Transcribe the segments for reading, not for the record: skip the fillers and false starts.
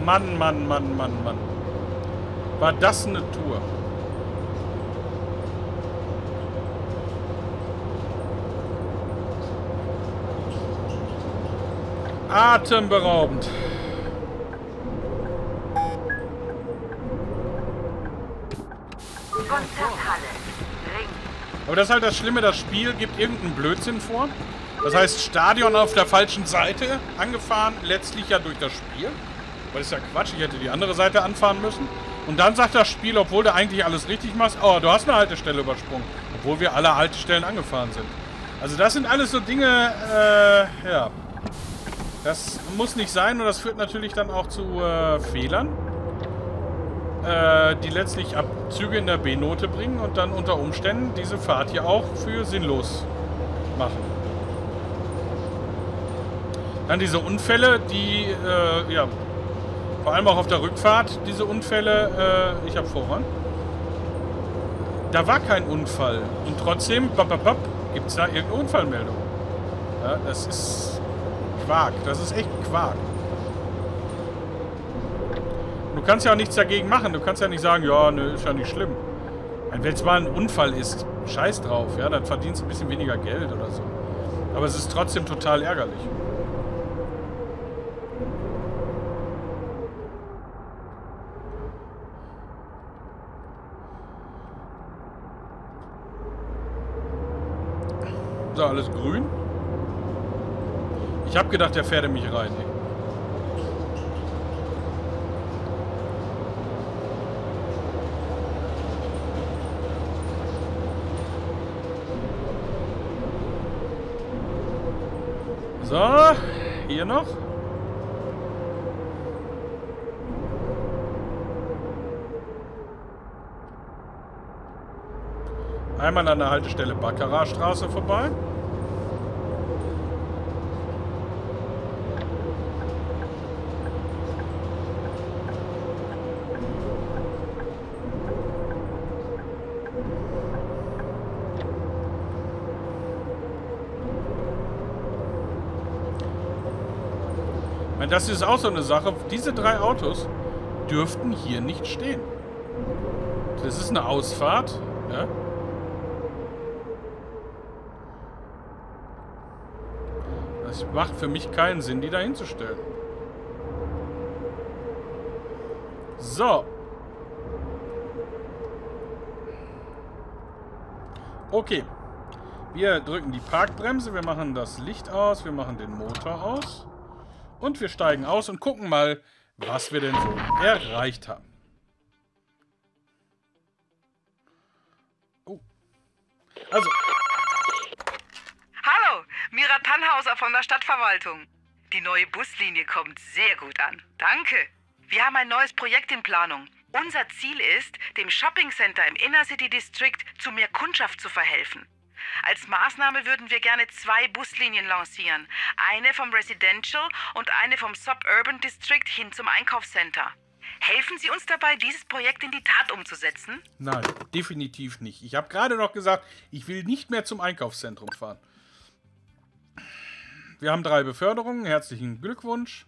Mann, Mann, Mann, Mann, Mann. War das eine Tour? Atemberaubend. Konzerthalle. Ring. Aber das ist halt das Schlimme, das Spiel gibt irgendeinen Blödsinn vor. Das heißt, Stadion auf der falschen Seite angefahren, letztlich ja durch das Spiel. Weil das ist ja Quatsch, ich hätte die andere Seite anfahren müssen. Und dann sagt das Spiel, obwohl du eigentlich alles richtig machst, oh, du hast eine Haltestelle übersprungen. Obwohl wir alle Haltestellen angefahren sind. Also das sind alles so Dinge, ja. Das muss nicht sein und das führt natürlich dann auch zu Fehlern. Die letztlich Abzüge in der B-Note bringen und dann unter Umständen diese Fahrt hier auch für sinnlos machen. Dann diese Unfälle, die, ja, vor allem auch auf der Rückfahrt, diese Unfälle, ich habe Vorrang. Da war kein Unfall und trotzdem, gibt es da irgendeine Unfallmeldung. Ja, das ist Quark, das ist echt Quark. Du kannst ja auch nichts dagegen machen. Du kannst ja nicht sagen, ja, ne, ist ja nicht schlimm. Wenn es mal ein Unfall ist, scheiß drauf, ja, dann verdienst du ein bisschen weniger Geld oder so. Aber es ist trotzdem total ärgerlich. So, alles grün. Ich habe gedacht, der fährt in mich rein. Ey. So, hier noch. Einmal an der Haltestelle Baccarat-Straße vorbei. Das ist auch so eine Sache. Diese 3 Autos dürften hier nicht stehen. Das ist eine Ausfahrt. Ja? Das macht für mich keinen Sinn, die da hinzustellen. So. Okay. Wir drücken die Parkbremse. Wir machen das Licht aus. Wir machen den Motor aus. Und wir steigen aus und gucken mal, was wir denn so erreicht haben. Oh. Also. Hallo, Mira Tannhauser von der Stadtverwaltung. Die neue Buslinie kommt sehr gut an. Danke. Wir haben ein neues Projekt in Planung. Unser Ziel ist, dem Shoppingcenter im Inner City District zu mehr Kundschaft zu verhelfen. Als Maßnahme würden wir gerne 2 Buslinien lancieren. Eine vom Residential und eine vom Suburban District hin zum Einkaufscenter. Helfen Sie uns dabei, dieses Projekt in die Tat umzusetzen? Nein, definitiv nicht. Ich habe gerade noch gesagt, ich will nicht mehr zum Einkaufszentrum fahren. Wir haben 3 Beförderungen. Herzlichen Glückwunsch.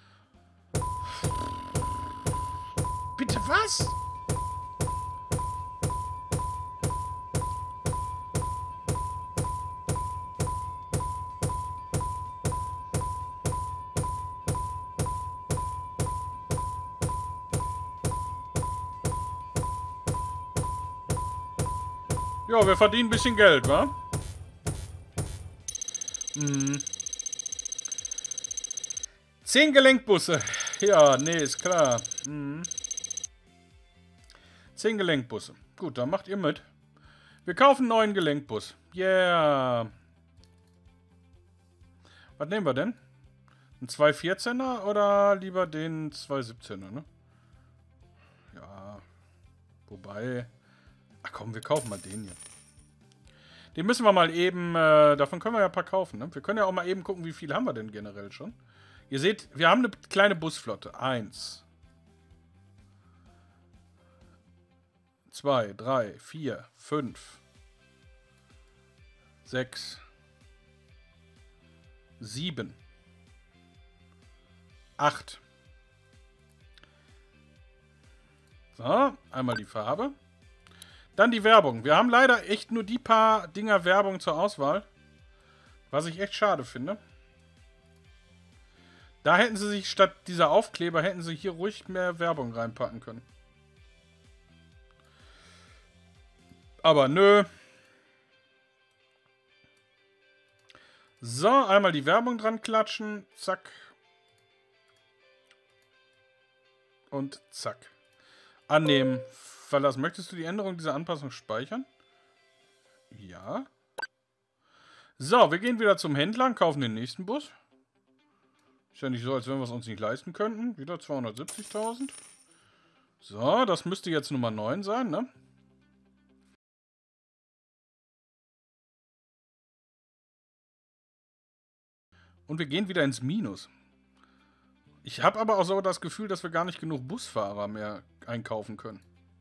Bitte was? Ja, wir verdienen ein bisschen Geld, wa? Hm. 10 Gelenkbusse. Ja, nee, ist klar. Hm. 10 Gelenkbusse. Gut, dann macht ihr mit. Wir kaufen einen neuen Gelenkbus. Yeah. Was nehmen wir denn? Ein 214er oder lieber den 217er, ne? Ja. Wobei... Ach komm, wir kaufen mal den hier. Den müssen wir mal eben... davon können wir ja ein paar kaufen, ne? Wir können ja auch mal eben gucken, wie viel haben wir denn generell schon. Ihr seht, wir haben eine kleine Busflotte. 1, 2, 3, 4, 5, 6, 7, 8, So, einmal die Farbe. Dann die Werbung. Wir haben leider echt nur die paar Dinger Werbung zur Auswahl. Was ich echt schade finde. Da hätten sie sich statt dieser Aufkleber, hätten sie hier ruhig mehr Werbung reinpacken können. Aber nö. So, einmal die Werbung dran klatschen. Zack. Und zack. Annehmen. Verlassen. Möchtest du die Änderung dieser Anpassung speichern? Ja. So, wir gehen wieder zum Händler und kaufen den nächsten Bus. Ist ja nicht so, als wenn wir es uns nicht leisten könnten. Wieder 270.000. So, das müsste jetzt Nummer 9 sein, ne? Und wir gehen wieder ins Minus. Ich habe aber auch so das Gefühl, dass wir gar nicht genug Busfahrer mehr einkaufen können.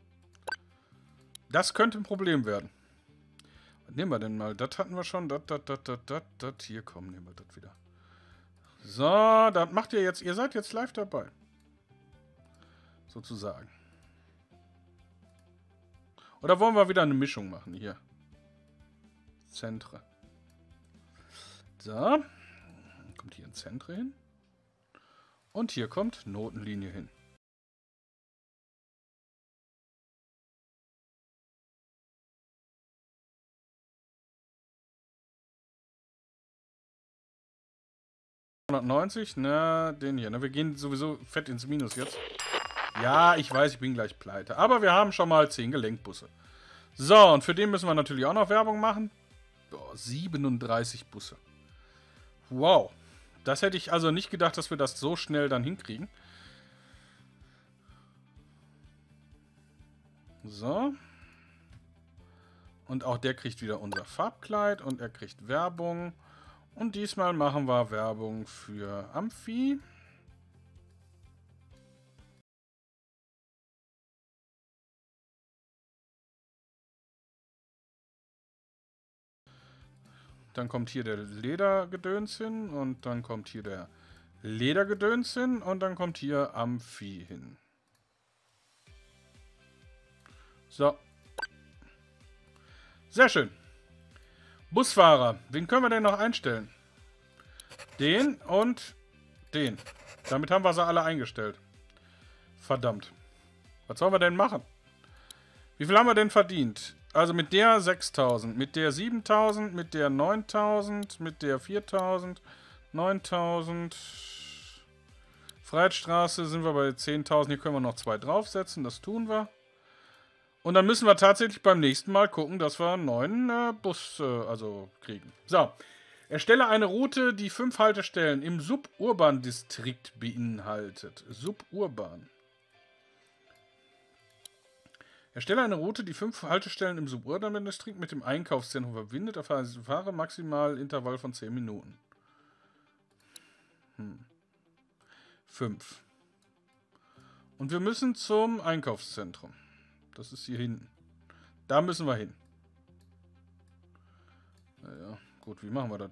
Das könnte ein Problem werden. Was nehmen wir denn mal? Das hatten wir schon. Das. Hier, komm, nehmen wir das wieder. So, das macht ihr jetzt. Ihr seid jetzt live dabei. Sozusagen. Oder wollen wir wieder eine Mischung machen? Hier. Zentre. So. Kommt hier ein Zentre hin. Und hier kommt Notenlinie hin. Na, den hier. Ne? Wir gehen sowieso fett ins Minus jetzt. Ja, ich weiß, ich bin gleich pleite. Aber wir haben schon mal 10 Gelenkbusse. So, und für den müssen wir natürlich auch noch Werbung machen. Boah, 37 Busse. Wow. Das hätte ich also nicht gedacht, dass wir das so schnell dann hinkriegen. So. Und auch der kriegt wieder unser Farbkleid und er kriegt Werbung. Und diesmal machen wir Werbung für Amphi. Dann kommt hier der Ledergedöns hin und dann kommt hier der Ledergedöns hin und dann kommt hier Amphi hin. So. Sehr schön. Busfahrer. Wen können wir denn noch einstellen? Den und den. Damit haben wir sie alle eingestellt. Verdammt. Was sollen wir denn machen? Wie viel haben wir denn verdient? Also mit der 6.000, mit der 7.000, mit der 9.000, mit der 4.000, 9.000. Freiheitsstraße sind wir bei 10.000. Hier können wir noch 2 draufsetzen. Das tun wir. Und dann müssen wir tatsächlich beim nächsten Mal gucken, dass wir einen neuen Bus kriegen. So. Erstelle eine Route, die 5 Haltestellen im Suburban-Distrikt beinhaltet. Suburban. Erstelle eine Route, die 5 Haltestellen im Suburban-Distrikt mit dem Einkaufszentrum verbindet. Fahre maximal Intervall von 10 Minuten. 5. Und wir müssen zum Einkaufszentrum. Das ist hier hinten. Da müssen wir hin. Naja, gut, wie machen wir das?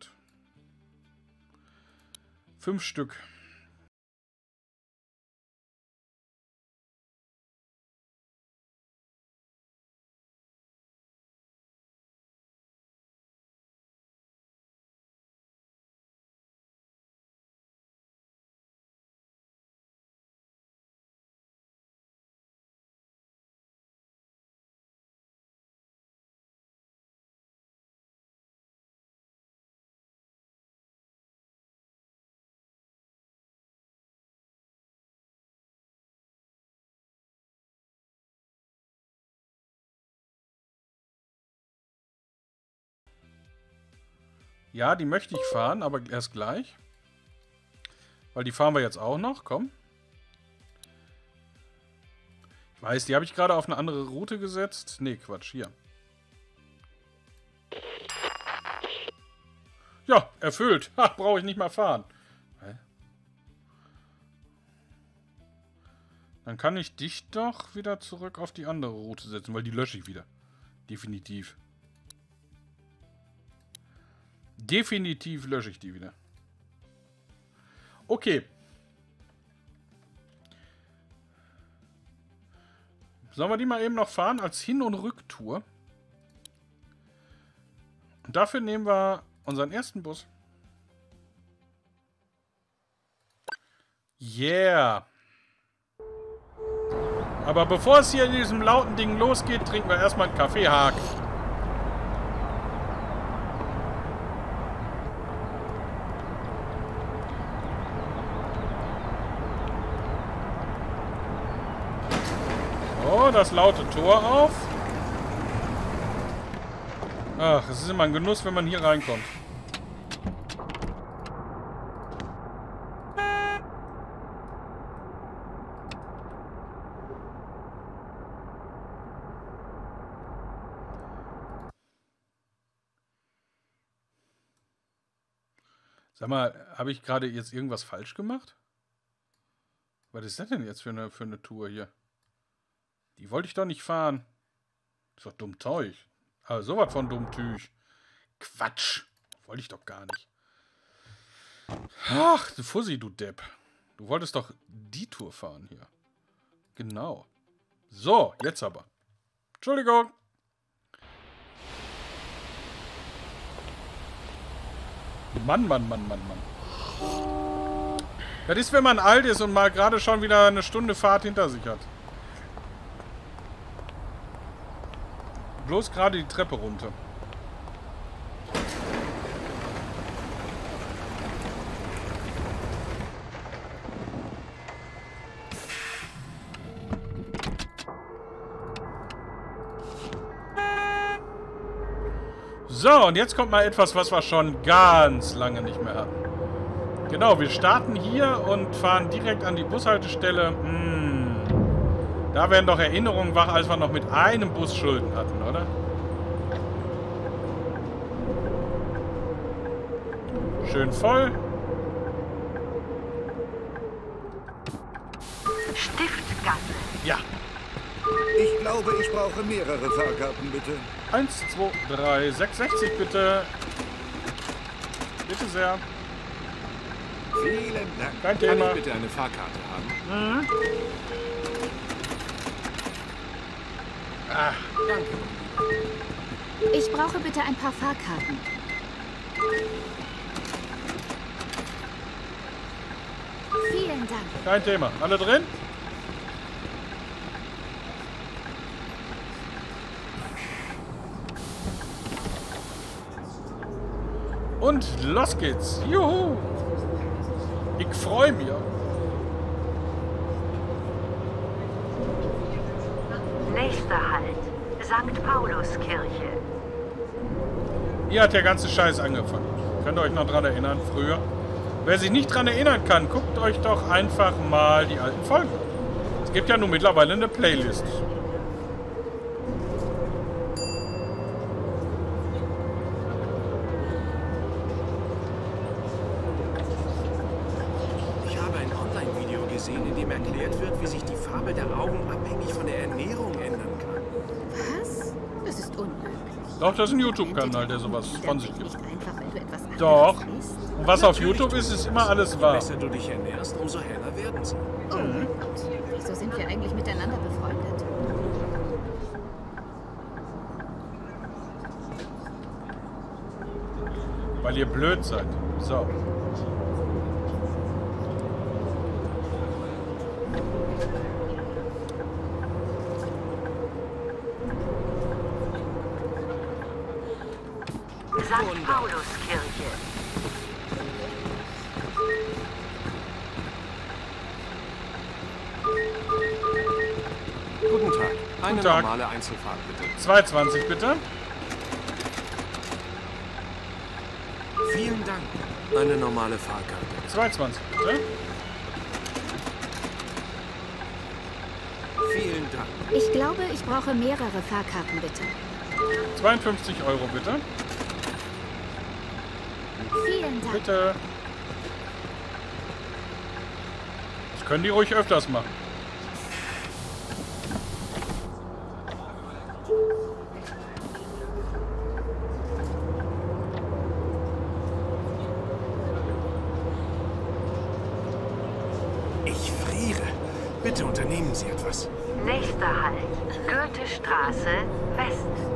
5 Stück. Ja, die möchte ich fahren, aber erst gleich. Weil die fahren wir jetzt auch noch. Komm. Ich weiß, die habe ich gerade auf eine andere Route gesetzt. Nee, Quatsch, hier. Ja, erfüllt. Ha, brauche ich nicht mal fahren. Hä? Dann kann ich dich doch wieder zurück auf die andere Route setzen, weil die lösche ich wieder. Definitiv. Definitiv lösche ich die wieder. Okay. Sollen wir die mal eben noch fahren als Hin- und Rücktour? Und dafür nehmen wir unseren ersten Bus. Yeah. Aber bevor es hier in diesem lauten Ding losgeht, trinken wir erstmal einen Kaffeehag. So, das laute Tor auf. Ach, es ist immer ein Genuss, wenn man hier reinkommt. Sag mal, habe ich gerade jetzt irgendwas falsch gemacht? Was ist das denn jetzt für eine Tour hier? Die wollte ich doch nicht fahren. Ist doch dumm Zeug. Aber sowas von dumm Tüch. Quatsch. Wollte ich doch gar nicht. Ach, du Fussi, du Depp. Du wolltest doch die Tour fahren hier. Genau. So, jetzt aber. Entschuldigung. Mann, Mann, Mann, Mann, Mann. Das ist, wenn man alt ist und mal gerade schon wieder eine Stunde Fahrt hinter sich hat. Bloß gerade die Treppe runter. So, und jetzt kommt mal etwas, was wir schon ganz lange nicht mehr hatten. Genau, wir starten hier und fahren direkt an die Bushaltestelle. Da werden doch Erinnerungen wach, als wir noch mit einem Bus Schulden hatten, oder? Schön voll. Stiftgasse. Ja. Ich glaube, ich brauche mehrere Fahrkarten, bitte. 1, 2, 3, 660 bitte. Bitte sehr. Vielen Dank. Kein Kann Thema. ich bitte eine Fahrkarte haben? Ah, Danke. Ich brauche bitte ein paar Fahrkarten. Vielen Dank. kein Thema. Alle drin? Und los geht's. Juhu. Ich freue mich. Nächster Halt. St. Pauluskirche. Hier hat der ganze Scheiß angefangen. Könnt ihr euch noch dran erinnern, früher? Wer sich nicht dran erinnern kann, guckt euch doch einfach mal die alten Folgen an. Es gibt ja nun mittlerweile eine Playlist. Ich habe ein Online-Video gesehen, in dem erklärt wird, wie sich die Farbe der Augen abhängig von der Ernährung ändern kann. Was? Das ist unmöglich. Doch, das ist ein YouTube-Kanal, der sowas von sich gibt. Nicht einfach, weil du etwas anderes Doch. isst. Und was auf YouTube ist, ist immer alles Je wahr. besser du dich ernährst, umso heller werden sie. Oh mein Gott. Wieso sind wir eigentlich miteinander befreundet? Weil ihr blöd seid. So. St. Pauluskirche. Guten Tag. Eine Guten Tag. normale Einzelfahrt, bitte. 2,20 bitte. Vielen Dank. Eine normale Fahrkarte. 2,20 bitte. Vielen Dank. Ich glaube, ich brauche mehrere Fahrkarten, bitte. 52 Euro bitte. Vielen Dank. Bitte. Das können die ruhig öfters machen. Ich friere. Bitte unternehmen Sie etwas. Nächster Halt. Goethestraße, West.